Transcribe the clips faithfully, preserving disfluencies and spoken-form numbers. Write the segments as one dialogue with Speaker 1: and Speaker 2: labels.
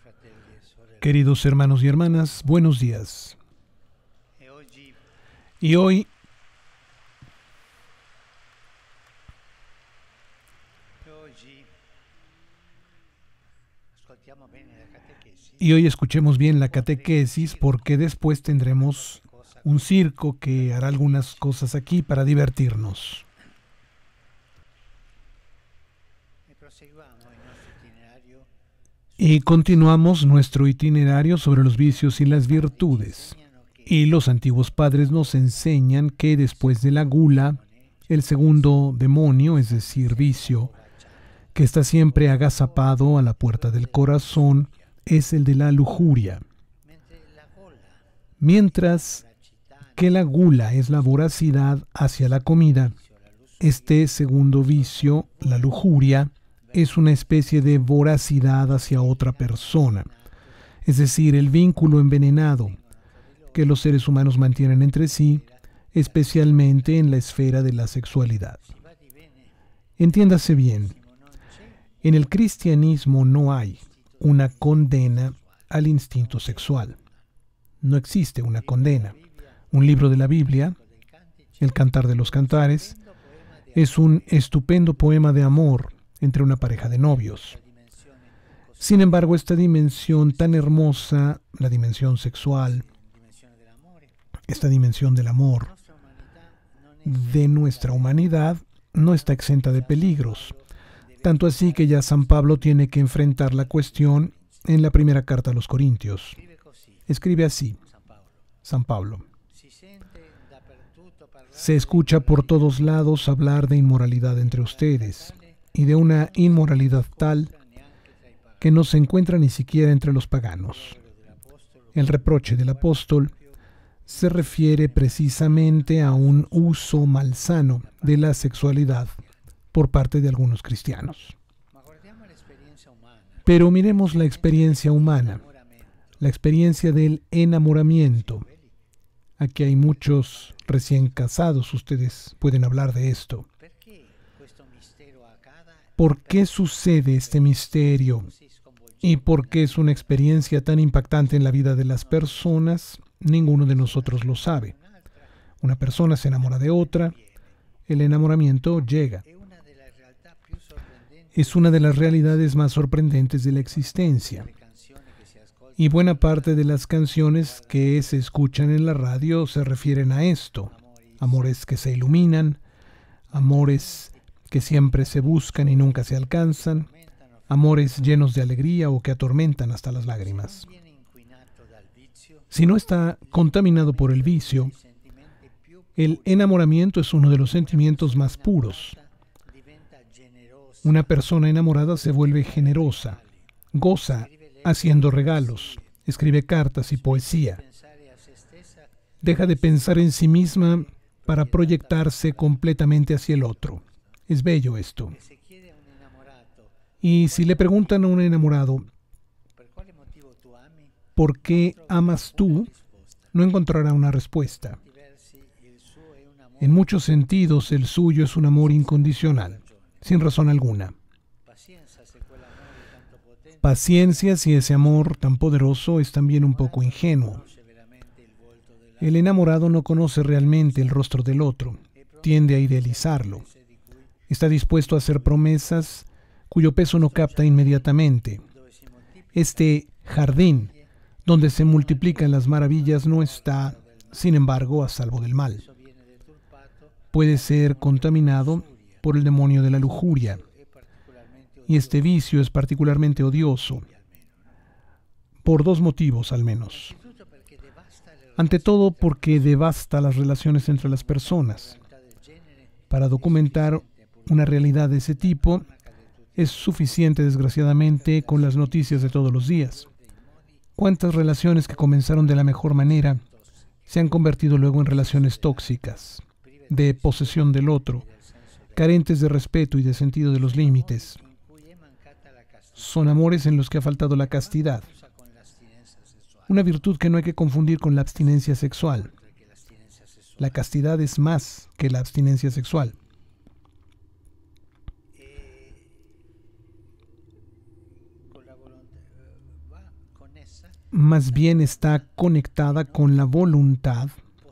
Speaker 1: Queridos hermanos y hermanas, buenos días. Y hoy y hoy escuchemos bien la catequesis, porque después tendremos un circo que hará algunas cosas aquí para divertirnos. Y continuamos nuestro itinerario sobre los vicios y las virtudes. Y los antiguos padres nos enseñan que después de la gula, el segundo demonio, es decir, vicio, que está siempre agazapado a la puerta del corazón, es el de la lujuria. Mientras que la gula es la voracidad hacia la comida, este segundo vicio, la lujuria, es una especie de voracidad hacia otra persona, es decir, el vínculo envenenado que los seres humanos mantienen entre sí, especialmente en la esfera de la sexualidad. Entiéndase bien, en el cristianismo no hay una condena al instinto sexual. No existe una condena. Un libro de la Biblia, el Cantar de los Cantares, es un estupendo poema de amor entre una pareja de novios. Sin embargo, esta dimensión tan hermosa, la dimensión sexual, esta dimensión del amor de nuestra humanidad, no está exenta de peligros. Tanto así que ya San Pablo tiene que enfrentar la cuestión en la primera carta a los Corintios. Escribe así, San Pablo: se escucha por todos lados hablar de inmoralidad entre ustedes, y de una inmoralidad tal que no se encuentra ni siquiera entre los paganos. El reproche del apóstol se refiere precisamente a un uso malsano de la sexualidad por parte de algunos cristianos. Pero miremos la experiencia humana, la experiencia del enamoramiento. Aquí hay muchos recién casados, ustedes pueden hablar de esto. ¿Por qué sucede este misterio? ¿Y por qué es una experiencia tan impactante en la vida de las personas? Ninguno de nosotros lo sabe. Una persona se enamora de otra, el enamoramiento llega. Es una de las realidades más sorprendentes de la existencia. Y buena parte de las canciones que se escuchan en la radio se refieren a esto. Amores que se iluminan, amores que siempre se buscan y nunca se alcanzan, amores llenos de alegría o que atormentan hasta las lágrimas. Si no está contaminado por el vicio, el enamoramiento es uno de los sentimientos más puros. Una persona enamorada se vuelve generosa, goza haciendo regalos, escribe cartas y poesía. Deja de pensar en sí misma para proyectarse completamente hacia el otro. Es bello esto. Y si le preguntan a un enamorado, ¿por qué amas tú?, no encontrará una respuesta. En muchos sentidos, el suyo es un amor incondicional, sin razón alguna. Paciencia si ese amor tan poderoso es también un poco ingenuo. El enamorado no conoce realmente el rostro del otro, tiende a idealizarlo. Está dispuesto a hacer promesas cuyo peso no capta inmediatamente. Este jardín donde se multiplican las maravillas no está, sin embargo, a salvo del mal. Puede ser contaminado por el demonio de la lujuria. Y este vicio es particularmente odioso, por dos motivos al menos. Ante todo, porque devasta las relaciones entre las personas. Para documentar una realidad de ese tipo, es suficiente, desgraciadamente, con las noticias de todos los días. ¿Cuántas relaciones que comenzaron de la mejor manera se han convertido luego en relaciones tóxicas, de posesión del otro, carentes de respeto y de sentido de los límites? Son amores en los que ha faltado la castidad, una virtud que no hay que confundir con la abstinencia sexual. La castidad es más que la abstinencia sexual. más bien está conectada con la voluntad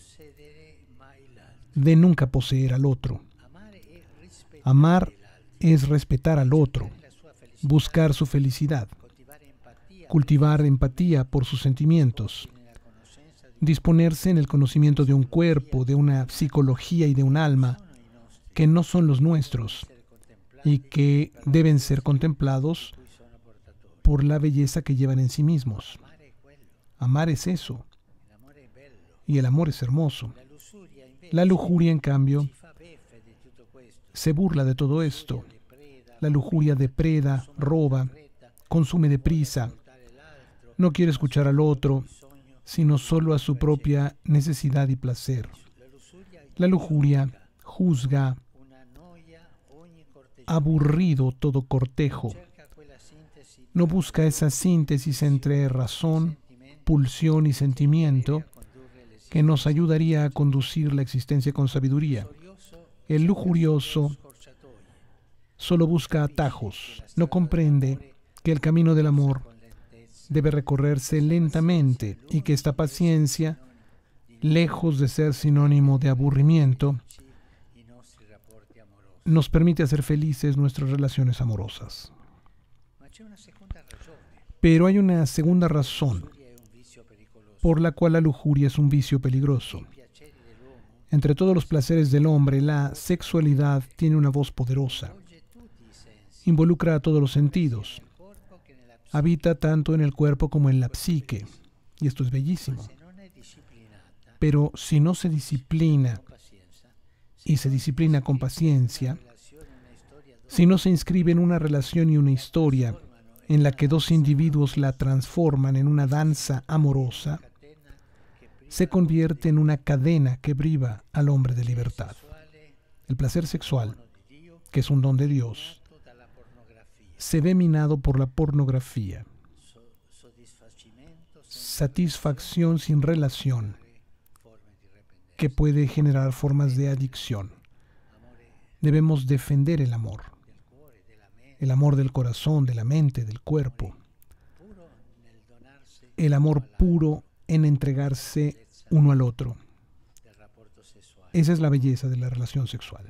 Speaker 1: de nunca poseer al otro. Amar es respetar al otro, buscar su felicidad, cultivar empatía por sus sentimientos, disponerse en el conocimiento de un cuerpo, de una psicología y de un alma que no son los nuestros y que deben ser contemplados por la belleza que llevan en sí mismos. Amar es eso, y el amor es hermoso. La lujuria, en cambio, se burla de todo esto. La lujuria depreda, roba, consume deprisa, no quiere escuchar al otro, sino solo a su propia necesidad y placer. La lujuria juzga aburrido todo cortejo. No busca esa síntesis entre razón, pulsión y sentimiento que nos ayudaría a conducir la existencia con sabiduría. El lujurioso solo busca atajos, no comprende que el camino del amor debe recorrerse lentamente y que esta paciencia, lejos de ser sinónimo de aburrimiento, nos permite hacer felices nuestras relaciones amorosas. Pero hay una segunda razón por la cual la lujuria es un vicio peligroso. Entre todos los placeres del hombre, la sexualidad tiene una voz poderosa. Involucra a todos los sentidos. Habita tanto en el cuerpo como en la psique. Y esto es bellísimo. Pero si no se disciplina, y se disciplina con paciencia, si no se inscribe en una relación y una historia en la que dos individuos la transforman en una danza amorosa, se convierte en una cadena que priva al hombre de libertad. El placer sexual, que es un don de Dios, se ve minado por la pornografía. Satisfacción sin relación, que puede generar formas de adicción. Debemos defender el amor. El amor del corazón, de la mente, del cuerpo. El amor puro en entregarse uno al otro. Esa es la belleza de la relación sexual.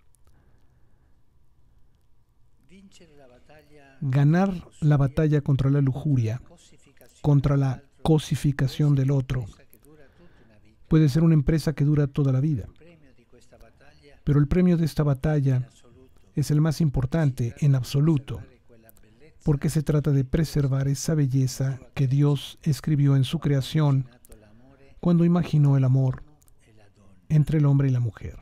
Speaker 1: Ganar la batalla contra la lujuria, contra la cosificación del otro, puede ser una empresa que dura toda la vida. Pero el premio de esta batalla es el más importante en absoluto, porque se trata de preservar esa belleza que Dios escribió en su creación cuando imaginó el amor entre el hombre y la mujer,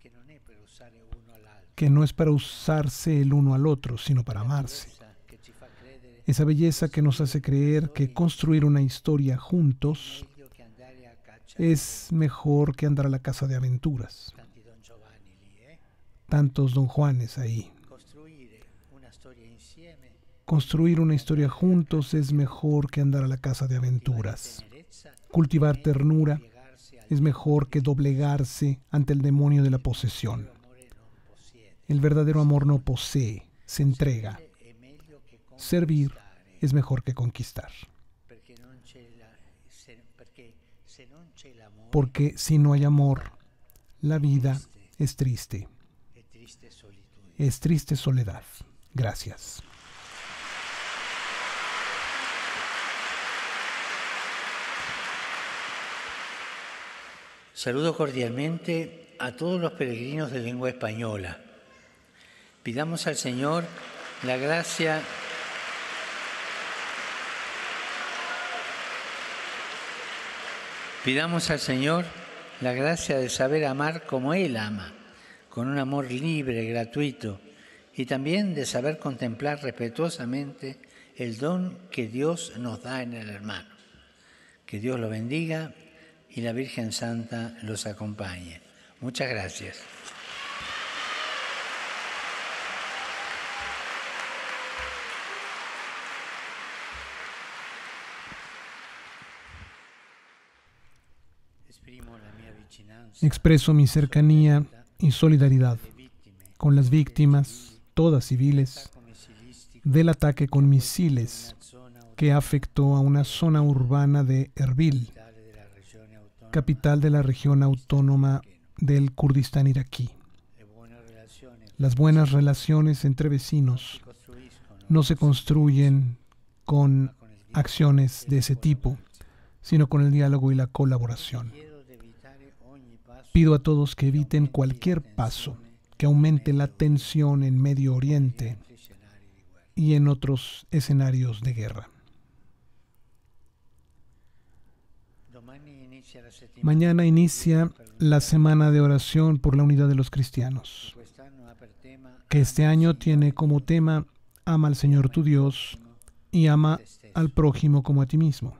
Speaker 1: que no es para usarse el uno al otro, sino para amarse. Esa belleza que nos hace creer que construir una historia juntos es mejor que andar a la casa de aventuras. Tantos Don Juanes ahí. Construir una historia juntos es mejor que andar a la casa de aventuras. Cultivar ternura es mejor que doblegarse ante el demonio de la posesión. El verdadero amor no posee, se entrega. Servir es mejor que conquistar. Porque si no hay amor, la vida es triste. Es triste soledad. Gracias.
Speaker 2: Saludo cordialmente a todos los peregrinos de lengua española. Pidamos al Señor la gracia Pidamos al Señor la gracia de saber amar como Él ama, con un amor libre, gratuito, y también de saber contemplar respetuosamente el don que Dios nos da en el hermano. Que Dios lo bendiga y la Virgen Santa los acompañe. Muchas gracias.
Speaker 1: Expreso mi cercanía y solidaridad con las víctimas, todas civiles, del ataque con misiles que afectó a una zona urbana de Erbil, capital de la región autónoma del Kurdistán iraquí. Las buenas relaciones entre vecinos no se construyen con acciones de ese tipo, sino con el diálogo y la colaboración. Pido a todos que eviten cualquier paso que aumente la tensión en Medio Oriente y en otros escenarios de guerra. Mañana inicia la semana de oración por la unidad de los cristianos, que este año tiene como tema ama al Señor tu Dios y ama al prójimo como a ti mismo.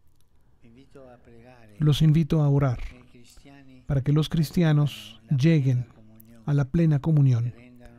Speaker 1: Los invito a orar para que los cristianos lleguen a la plena comunión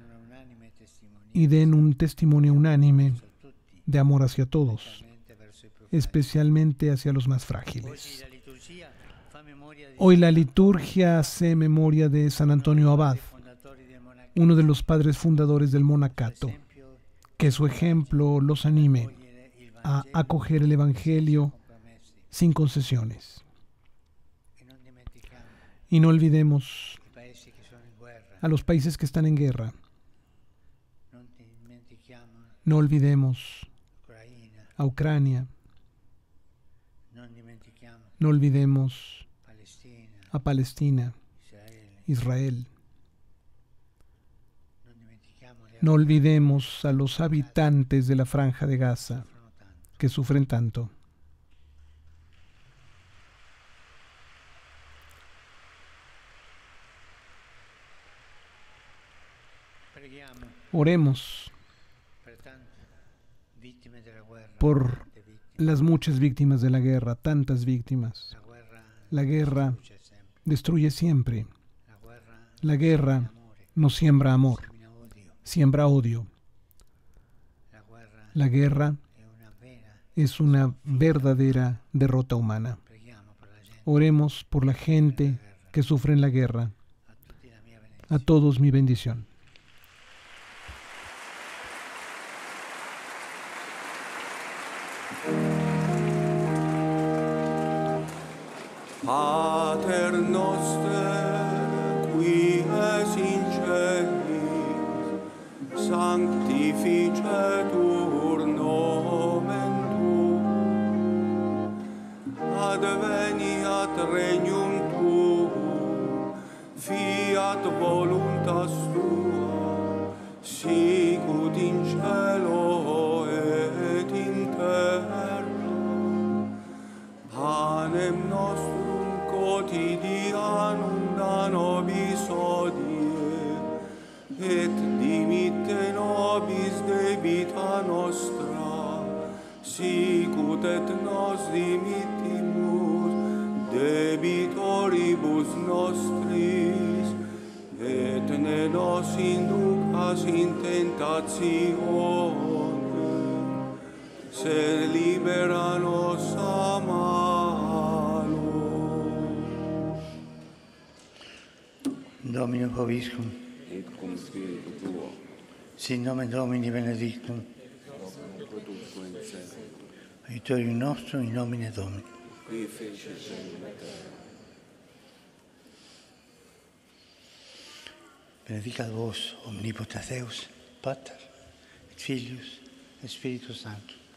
Speaker 1: y den un testimonio unánime de amor hacia todos, especialmente hacia los más frágiles. Hoy la liturgia hace memoria de San Antonio Abad, uno de los padres fundadores del monacato. Que su ejemplo los anime a acoger el Evangelio sin concesiones. Y no olvidemos a los países que están en guerra. No olvidemos a Ucrania. No olvidemos a Palestina, Israel. No olvidemos a los habitantes de la Franja de Gaza, que sufren tanto. Oremos por las muchas víctimas de la guerra, tantas víctimas. La guerra destruye siempre. La guerra no siembra amor, siembra odio. La guerra es una verdadera derrota humana. Oremos por la gente que sufre en la guerra. A todos mi bendición.
Speaker 3: Pater noster, qui es in celis, sanctificetur nomen tuum, adveniat regnum tuum, fiat voluntas tua, sicut in cielo et in terra. Panem nostrum quotidianum da nobis hodie, et dimitte nobis debita nostra, sicut et nos dimittimus debitoribus nostris, et ne nos inducas in tentatione, sed libera nos a malo.
Speaker 2: Domino Vobiscum.
Speaker 4: Et cum spiritu tuo.
Speaker 2: Sin nomen Domini benedictum. Aiutorium nostrum in nomine Domini.
Speaker 4: Qui fece cielo et terra.
Speaker 2: Benedicat vos omnipotens Deus, Pater, et Filius, et Spiritus Sanctus.